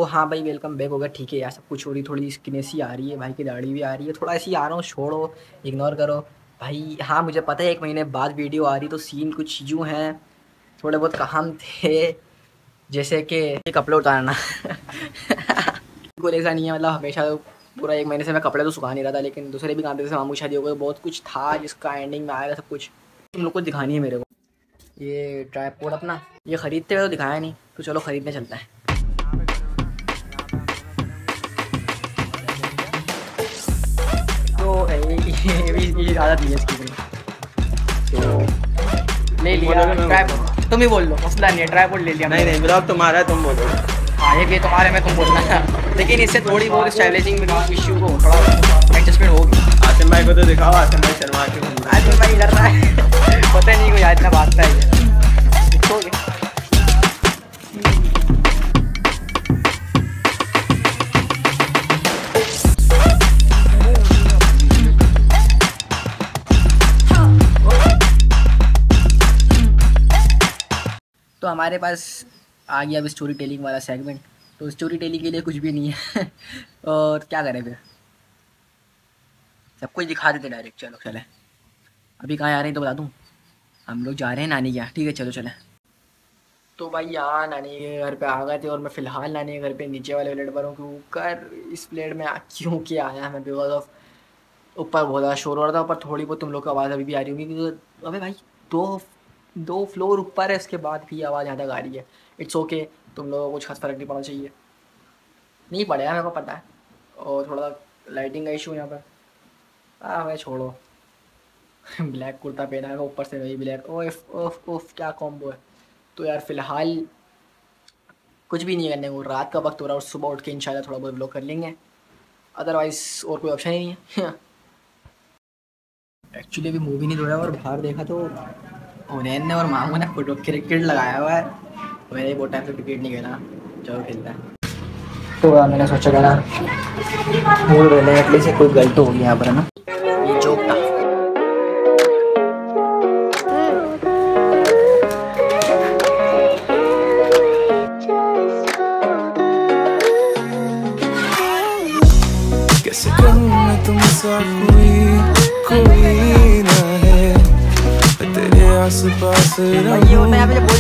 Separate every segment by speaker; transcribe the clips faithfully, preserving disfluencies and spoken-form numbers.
Speaker 1: हाँ भाई welcome back होगा। ठीक है यार, सब कुछ हो रही, थोड़ी स्किनेस ही आ रही है, भाई की दाढ़ी भी आ रही है, थोड़ा ऐसी आ रहा हूँ, छोड़ो, इग्नोर करो भाई। हाँ मुझे पता है एक महीने बाद वीडियो आ रही, तो सीन कुछ यूँ हैं, थोड़े बहुत काम थे, जैसे कि कपड़े उतारना बिल्कुल ऐसा नहीं है, मतलब हमेशा पूरा एक महीने से मैं कपड़े तो सुखा नहीं रहा था, लेकिन दूसरे भी काम थे, जैसे मामू शादी हो गई, बहुत कुछ था जिसका एंडिंग में आएगा सब कुछ तुम लोग को दिखानी है मेरे को। ये ट्राइपॉड अपना ये ख़रीदते हुए तो दिखाया नहीं, तो चलो ख़रीदने चलता है। तो ये भी ये आदत नहीं है इसकी, तो ले लिया ट्राइपॉड। तुम ही बोल लो, मसला नहीं है, ट्राइपॉड ले लिया।
Speaker 2: नहीं नहीं ब्लॉग तुम्हारा है, तुम बोलो।
Speaker 1: हाँ ये भी तुम्हारे में तुम बोलना है, लेकिन इससे थोड़ी बहुत स्टाइलिशिंग इशू को थोड़ा एडजस्टमेंट होगी।
Speaker 2: आसिम भाई को तो दिखाओ, आसिम भाई शर्मा के घूम रहा है।
Speaker 1: आसिम भाई कर रहा है पता नहीं कोई इतना भागता है ये। तो हमारे पास आ गया अब स्टोरी टेलिंग वाला सेगमेंट। तो स्टोरी टेलिंग के लिए कुछ भी नहीं है और क्या करें फिर, सब कुछ दिखा देते डायरेक्ट। चलो चले, अभी कहाँ आ रहे हैं तो बता दूँ, हम लोग जा रहे हैं नानी के यहाँ। ठीक है चलो चले। तो भाई यहाँ नानी के घर पे आ गए थे, और मैं फ़िलहाल नानी के घर पे नीचे वाले प्लेट पर हूँ। क्योंकि इस प्लेट में क्यों क्या आया मैं, बिकॉज ऑफ ऊपर बहुत ज़्यादा शोर हो रहा था, ऊपर थोड़ी बहुत तुम लोग की आवाज़ अभी भी आ रही होगी, क्योंकि अबे भाई दो दो फ्लोर ऊपर है, इसके बाद भी आवाज़ यहाँ तक आ रही है। इट्स ओके, तुम लोगों को कुछ खास फर्क नहीं पड़ना चाहिए, नहीं पड़ेगा मेरे को पता है। और थोड़ा लाइटिंग का इशू यहाँ पर, हाँ भाई छोड़ो ब्लैक कुर्ता पहना है ऊपर से वही ब्लैक, ओफ ओफ ओफ क्या कॉम्बो है। तो यार फ़िलहाल कुछ भी नहीं करने को, रात का वक्त हो रहा है और सुबह उठ के इंशाल्लाह थोड़ा बहुत व्लॉग कर लेंगे, अदरवाइज़ और कोई ऑप्शन ही नहीं है। एक्चुअली अभी मूवी नहीं जोड़ा और बाहर देखा तो उन्हें ने और मामू ने फुट क्रिकेट लगाया हुआ है, मैंने बहुत टाइम से क्रिकेट नहीं खेला, चलो खेलता है। तो मैंने सोचा था ना मूड रहने एटलीस्ट से कोई गलत तो होगी यहाँ पर है ना, ये जोक था।
Speaker 3: कैसे कहूँ मैं तुमसे कोई कोई ना है, तेरे आस-पास रहूं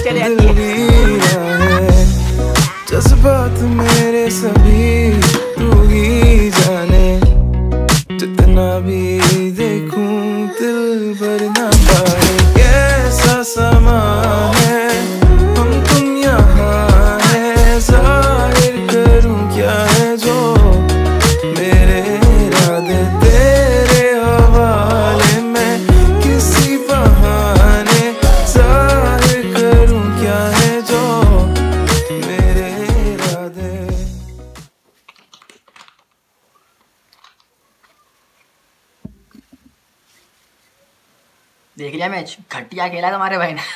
Speaker 3: है, जज्बात मेरे सभी तू ही जाने, जितना भी देखूं दिल भर ना पाए। कैसा समा है हम तुम यहाँ है, जाहिर करूं क्या है जो मेरे इरादे तेरे हवाले में, किसी बहाने जाहिर करूं क्या है जो मेरे इरादे।
Speaker 1: देख लिया मैच, घटिया खेला तुम्हारे भाई ने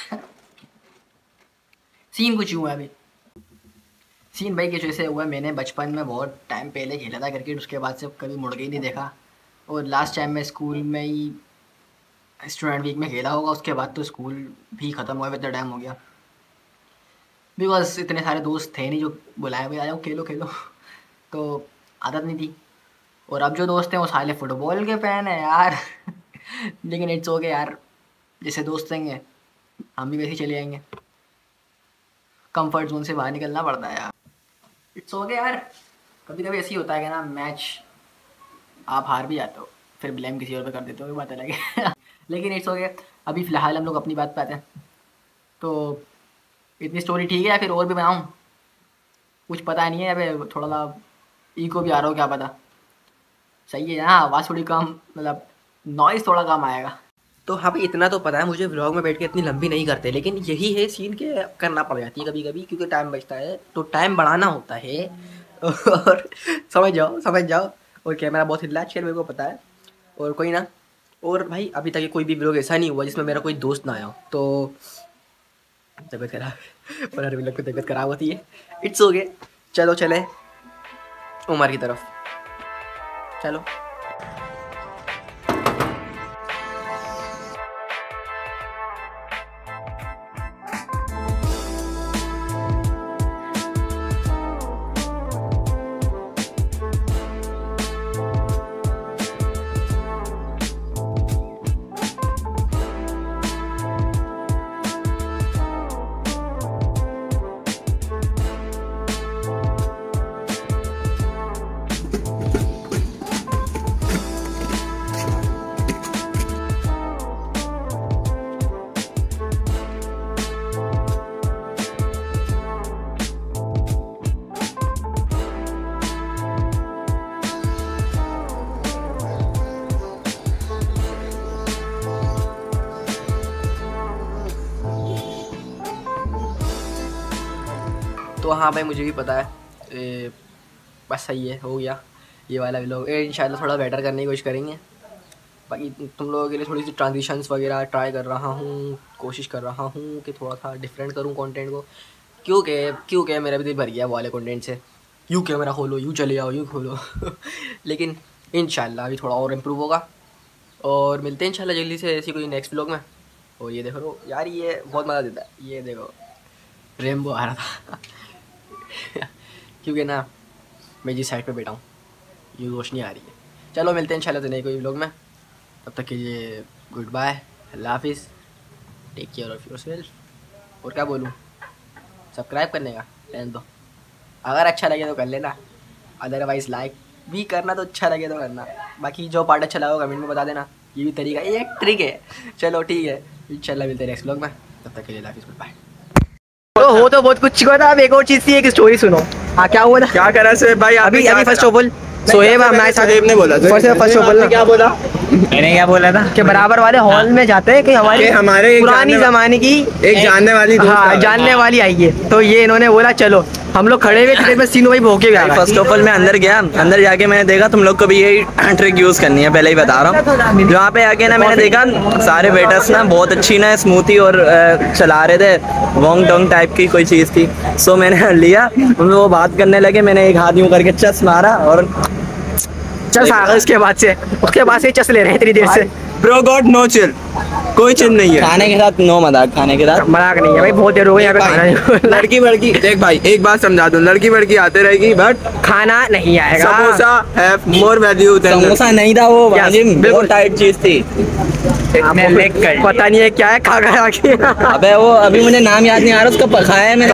Speaker 1: सीन कुछ हुआ है अभी, सीन भाई किस वजह से हुआ है, मैंने बचपन में बहुत टाइम पहले खेला था क्रिकेट, उसके बाद से कभी मुड़ के ही नहीं देखा, और लास्ट टाइम मैं स्कूल में ही स्टूडेंट वीक में खेला होगा, उसके बाद तो स्कूल भी ख़त्म हुआ, इतना टाइम हो गया, बिकॉज इतने सारे दोस्त थे नहीं जो बुलाए भाई आ जाओ खेलो खेलो तो आदत नहीं थी। और अब जो दोस्त हैं वो साले फुटबॉल के फ़ैन है यार लेकिन इट्स ओके यार, जैसे दोस्त रहेंगे हम भी वैसे ही चले जाएंगे, कंफर्ट जोन से बाहर निकलना पड़ता है यार। इट्स ओके यार, कभी कभी ऐसे ही होता है कि ना मैच आप हार भी जाते हो फिर ब्लेम किसी और पे कर देते हो, ये बात अलग है लेकिन इट्स ओके। अभी फ़िलहाल हम लोग अपनी बात पे आते हैं। तो इतनी स्टोरी ठीक है या फिर और भी बनाऊँ, कुछ पता नहीं है, अभी थोड़ा सा ईको भी आ रहा हो क्या पता, सही है ना, आवाज़ थोड़ी कम, मतलब नॉइज़ थोड़ा कम आएगा। तो हाँ भाई इतना तो पता है मुझे, व्लॉग में बैठ के इतनी लंबी नहीं करते, लेकिन यही है सीन के करना पड़ जाती है कभी कभी, क्योंकि टाइम बचता है तो टाइम बढ़ाना होता है और समझ जाओ समझ जाओ। और कैमरा बहुत हिला है मेरे को पता है, और कोई ना। और भाई अभी तक कोई भी व्लॉग ऐसा नहीं हुआ जिसमें मेरा कोई दोस्त ना आया हो, तो तबीयत खराब पर हर व्लॉग की तबीयत खराब होती है, इट्स ओके। चलो चले उमर की तरफ, चलो। तो हाँ भाई मुझे भी पता है। ए, बस सही है, हो गया ये वाला व्लॉग। इंशाल्लाह थोड़ा बेटर करने की कोशिश करेंगे। बाकी तुम लोगों के लिए थोड़ी सी ट्रांजिशंस वगैरह ट्राई कर रहा हूँ, कोशिश कर रहा हूँ कि थोड़ा सा डिफरेंट करूँ कंटेंट को, क्योंकि क्योंकि मेरा भी दिल भर गया वो वाले कंटेंट से। यूँ कैमरा खोलो, यूँ चले आओ, यूँ खोलो लेकिन इंशाल्लाह अभी थोड़ा और इम्प्रूव होगा और मिलते हैं इंशाल्लाह जल्दी से ऐसी कोई नेक्स्ट व्लॉग में। और ये देखो यार, ये बहुत मज़ा देता है। ये देखो रेनबो आ रहा था क्योंकि ना मैं जिस साइड पे बैठा हूँ ये रोशनी आ रही है। चलो मिलते हैं इंशाल्लाह तो नई कोई व्लॉग में, तब तक के लिए गुड बाय, अल्लाह हाफिज़, टेक केयर ऑफ़ योरसेल्फ। और क्या बोलूँ, सब्सक्राइब करने का रहने दो, अगर अच्छा लगे तो कर लेना, अदरवाइज़ लाइक भी करना, तो अच्छा लगे तो करना। बाकी जो पार्ट अच्छा लगा कमेंट में बता देना, ये भी तरीका, ये एक ट्रिक है। चलो ठीक है, इंशाल्लाह मिलते हैं नेक्स्ट व्लॉग में, तब तक के लिए अल्लाह हाफिज़, गुड बाय। तो हो तो बहुत कुछ हुआ था, अब एक और चीज़ थी, एक स्टोरी सुनो। हाँ क्या हुआ था?
Speaker 2: क्या करा से भाई?
Speaker 1: अभी अभी फर्स्ट ऑफ ऑल सोहेब हमारे साथ
Speaker 2: ने बोला था।
Speaker 1: फर्स्ट फर्स्ट ऑफ ऑल
Speaker 2: क्या बोला?
Speaker 4: मैंने क्या बोला था
Speaker 1: कि बराबर वाले हॉल में जाते हैं कि हमारे
Speaker 2: हमारे
Speaker 1: पुरानी ज़माने की
Speaker 2: एक जानने वाली,
Speaker 1: हाँ जानने वाली आई है। तो ये इन्होंने बोला चलो, हम लोग खड़े हुए थे, सीन भाई भोके गया।
Speaker 4: फर्स्ट ऑफ ऑल मैं अंदर गया, अंदर जाके मैंने देखा तुम लोग को भी यही ट्रिक यूज़ करनी है, पहले ही बता रहा हूँ। जहाँ पे आके ना मैंने देखा सारे वेटर्स ना बहुत अच्छी ना स्मूथी और चला रहे थे, वोंग टोंग टाइप की कोई चीज़ थी। सो मैंने लिया, वो बात करने लगे, मैंने एक हाथ यूँ करके चस मारा और
Speaker 1: चस आ गया। उसके बाद से उसके बाद से चस ले रहे हैं इतनी देर से।
Speaker 2: ब्रो गॉड नो चिल, कोई चिल नहीं है।
Speaker 4: खाने के साथ नो मजाक, खाने के साथ
Speaker 1: मजाक नहीं है भाई, बहुत देर हो गई यहाँ पे खाना नहीं।
Speaker 2: लड़की वड़की देख भाई, एक बात समझा दूं, लड़की वड़की आते रहेगी बट
Speaker 1: खाना नहीं आएगा।
Speaker 2: Samosa have more value than
Speaker 4: samosa नहीं था वो,
Speaker 1: Yes,
Speaker 4: बिल्कुल टाइट चीज थी।
Speaker 1: पता नहीं है क्या है, खा गया।
Speaker 4: अबे वो अभी मुझे नाम याद नहीं आ रहा उसका, खाया है मैंने।